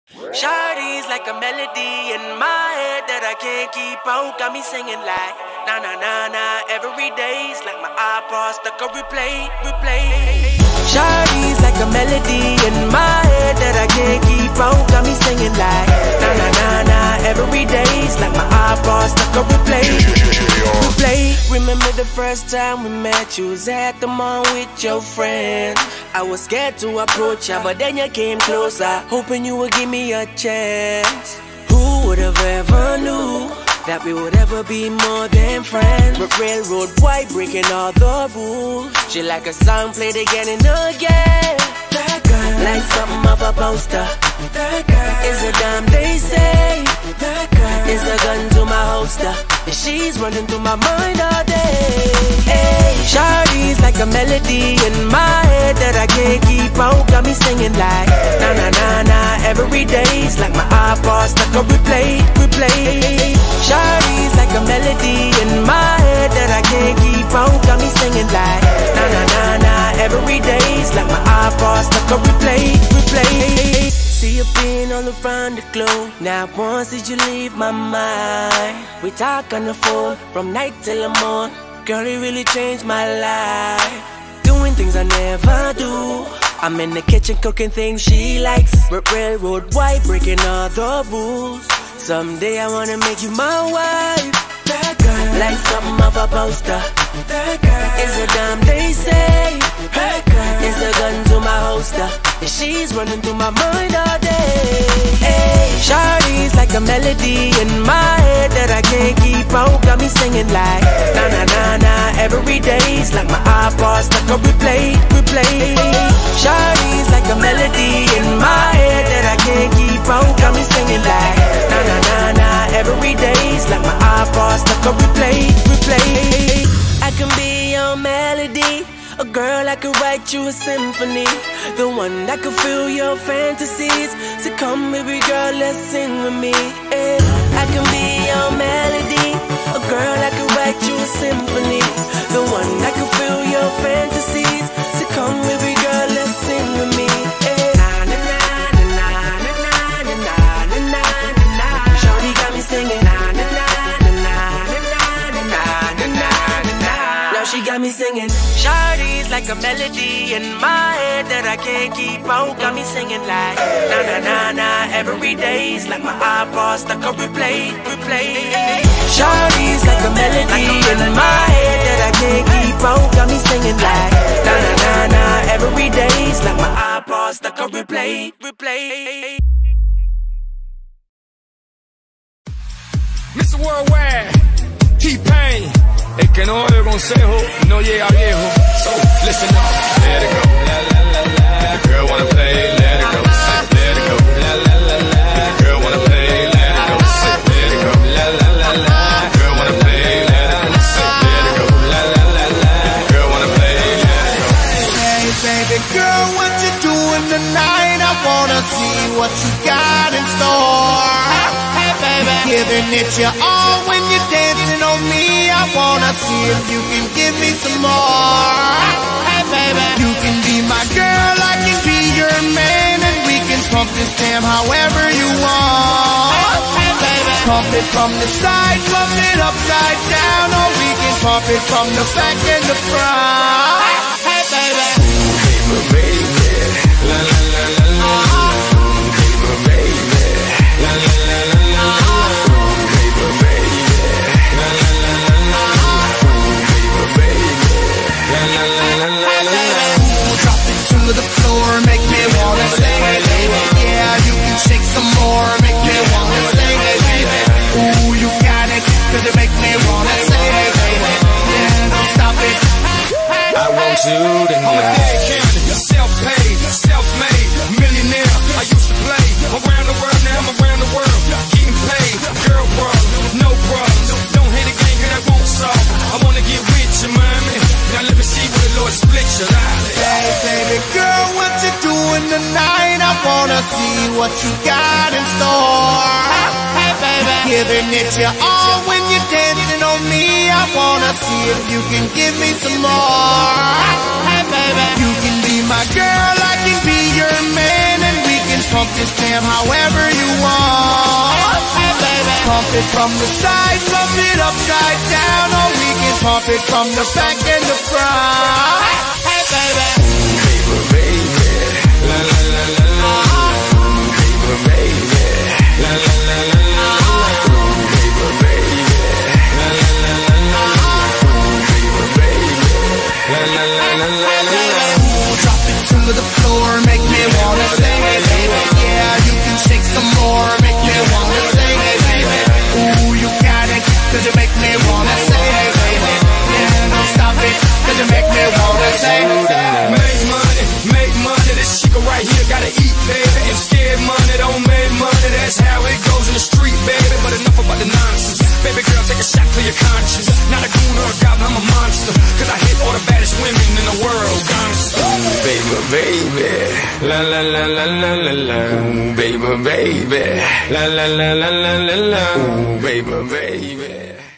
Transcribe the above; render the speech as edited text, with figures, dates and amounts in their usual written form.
Shawty's like a melody in my head that I can't keep out. Got me singing like na na na na. Every day's like my iPod stuck on replay. Shawty's like a melody in my head that I can't keep out. Got me singing like na na na na. Every day's like my iPod stuck on replay. Remember the first time we met? You was at the mall with your friend. I was scared to approach ya, but then you came closer, hoping you would give me a chance. Who would have ever knew that we would ever be more than friends? But railroad white, breaking all the rules. She like a song played again and again. That girl, like something off a poster. That girl is a dime, they say. That girl is a gun to my holster, and she's running through my mind all day. Hey, Shawty's like a melody in my head that I can't keep out. Got me singing like na na na na. Every day's like my iPod stuck on replay. Shawty's like a melody in my head that I can't keep out. Got me singing like na na na na. Every day's like my iPod stuck on replay. See you being all around the globe. Now once did you leave my mind? We talk on the phone from night till the morning. Girl, it really changed my life. Doing things I never do. I'm in the kitchen cooking things she likes. Railroad white, breaking all the rules. Someday I wanna make you my wife. That girl, like something off a poster. That girl is a dime, they say. That girl is a gun to my holster, and she's running through my mind all day. Hey, Shawty's like a melody in my head that I can't keep out. Got me singing like na na na na. Every day's like my iPod stuck on replay. Shawty's like a melody in my head that I can't keep out. Got me singing like na na na na. Every day's like my iPod stuck on replay. I can be your melody, a girl I could write you a symphony, the one that could fill your fantasies. So come baby girl, let's sing with me. I can be your melody, a girl I could write you a symphony, the one that could fill your fantasies. So come baby girl, let's sing with me. Shawty got me singing she got me singing. Shawty's like a melody in my head that I can't keep out. Got me singing like na na na na. Every day's like my iPod stuck on replay. Shawty's like a melody in my head that I can't keep out. Got me singing like na na na na. Every day's like my iPod stuck on replay. Mr. Worldwide, Speedpaint. El que no oye consejo no llega viejo. So listen up, let it go. La la la la. Girl wanna play, let it go. Let it go. La la la la. Girl wanna play, let it go. Let it go. La la la la. Girl wanna play, let it go. Let it go. La la la la. Girl wanna play, let it go. Hey baby girl, what you doing tonight? I wanna see what you got in store. Hey baby, giving it your all when you're dancing on me. I wanna see if you can give me some more. Hey baby, you can be my girl, I can be your man, and we can pump this jam however you want. Hey baby, pump it from the side, pump it upside down, or we can pump it from the back and the front. Hey baby, hey my baby, la la la la la. Hey my baby, la la la la la. Hey my baby, la la la la la. drop it to the floor, make me wanna sing it, baby. Yeah, you can shake some more, make me wanna sing it, baby. Ooh, you got it, 'cause it make me wanna sing it, baby. Yeah, don't stop it. I want you tonight. Self-paid, self-made, millionaire. I used to play around the world, now I'm around the world, getting paid. Girl problems, no problems. Don't hate a gang that won't solve. I wanna get with you, mommy. Now let me see where the Lord split your life. Hey, baby girl, what you doing tonight? I wanna see what you got in store. Hey, baby, giving it your all when you're dancing on me. I wanna see if you can give me some more. Hey, baby, you can be my girl, I can be your man, and we can pump this jam however you want. Hey baby, pump it from the side, pump it upside down, or we can pump it from the back and the front. Hey baby, baby, baby, la la la la la, baby, baby, la la la la la, baby, baby, la la la la la, baby, baby, la la la la la. Drop it to the floor, make me wanna say, hey baby, yeah, you can shake some more, make me wanna say, hey baby, ooh, you got it, cause you make me wanna say, hey baby, yeah, don't stop it, cause you make me wanna say, Make money, this chica right here gotta eat, baby, and scared money don't make money, that's how it goes in the street, baby, but enough about the nonsense, baby girl, take a shot, clear your conscience, not a goon or a goblin, I'm a monster, cause I hit all the baddest women in the world, gangsta. Baby, baby, la la la la la la la, baby, baby, la la la la la la la, baby, baby.